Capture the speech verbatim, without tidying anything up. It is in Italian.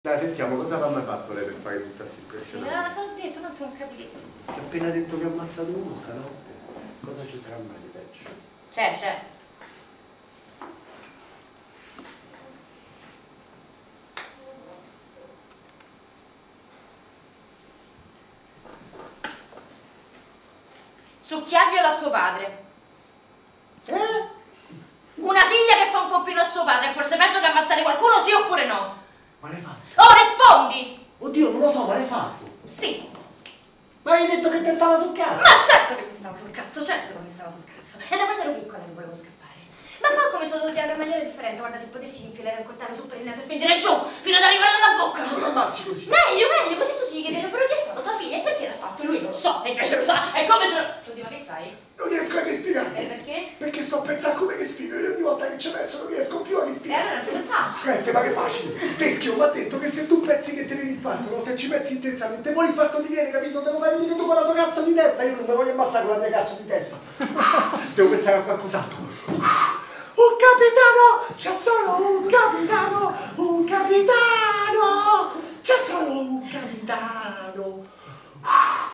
Dai, sentiamo, cosa aveva mai fatto lei per fare tutta questa impressione? Sì, ah, te l'ho detto, tanto non capisco. Ti ho appena detto che ha ammazzato uno stanotte. Cosa ci sarà mai di peggio? C'è, c'è. Succhiarglielo a tuo padre. Eh? Una figlia che fa un pompino a suo padre è forse peggio che ammazzare qualcuno, sì oppure no? Ma l'hai fatto? Oh, rispondi! Oddio, non lo so, ma l'hai fatto? Sì. Ma hai detto che te stava sul cazzo? Ma certo che mi stavo sul cazzo, certo che mi stavo sul cazzo. È da quando ero piccola che volevo scappare. Ma poi ho cominciato a odiare in maniera differente. Guarda, se potessi infilare un coltello su per il naso e spingere giù fino ad arrivare alla bocca. Non lo ammazzi così. Meglio, meglio, così tutti gli chiederebbero chi è stato tua figlia e perché l'ha fatto. Lui non lo so, e invece lo sa. È come se... Oddio, ma che c'hai? Non riesco a respirare. E perché? Perché sto a pensare a come respiro e ogni volta che ci penso non riesco più a E respirare. allora ci pensavo. Aspetta, ma che facile? Teschio mi ha detto che se tu pensi che te ne infarto, no? Se ci pensi intensamente, poi il fatto di viene, capito? Devo fare venire tu con la tua cazzo di testa, io non mi voglio ammazzare con la mia cazzo di testa. Devo pensare a qualcos'altro. Un capitano! C'è solo un capitano! Un capitano! C'è solo un capitano!